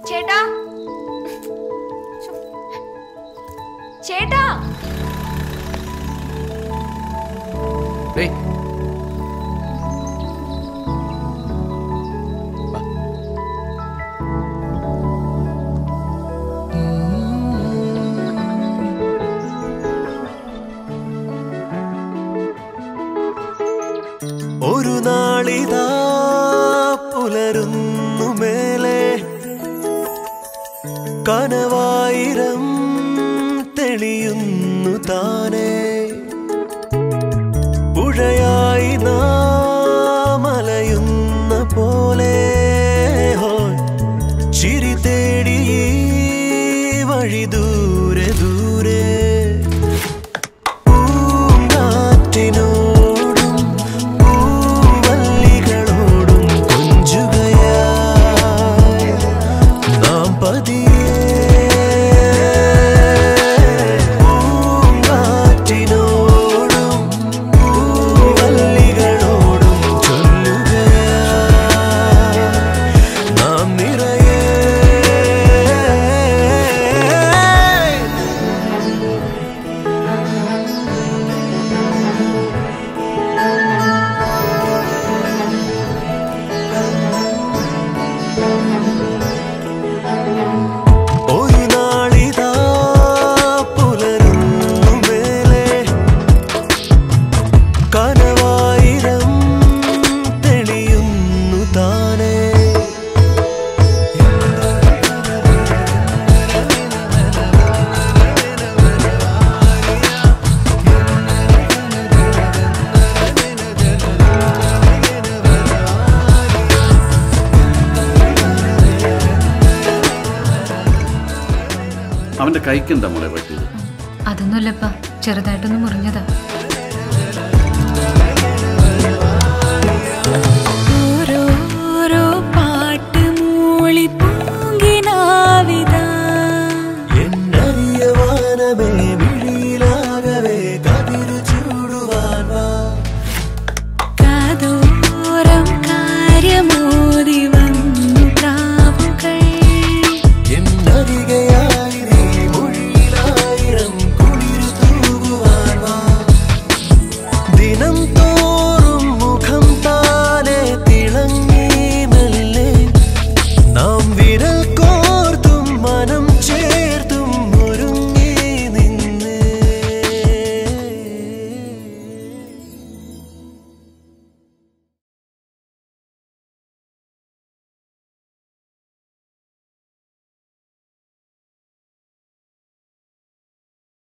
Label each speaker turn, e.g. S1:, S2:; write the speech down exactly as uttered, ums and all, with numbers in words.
S1: ചേട്ടാ ചേട്ടാ
S2: ഒരു നാളിതാ പുലരുന്നു മേലെ കനവായിരം തെളിയുന്നു താനേ പുഴയായി നാം അലയുന്ന പോലെ ചിരി തേടി വഴി ദൂരെ ദൂരെ പൂങ്കാറ്റിനോടും പൂവല്ലികളോടും കൊഞ്ചുകയായി നാം പതിയെ പൂങ്കാറ്റിനോടും പൂവല്ലികളോടും ചൊല്ലുകയായി നാം നിറയെ ഒരു നാളിതാ പുലരുന്നു മേലെ കനവായിരം തെളിയുന്നു താനേ
S3: അവന്റെ കൈക്കെന്താ മോളെ പറ്റിയത്?
S4: അതൊന്നുമില്ലപ്പാ, ചെറുതായിട്ടൊന്ന് മുറിഞ്ഞതാ.
S2: എന്നറിയവാനമേ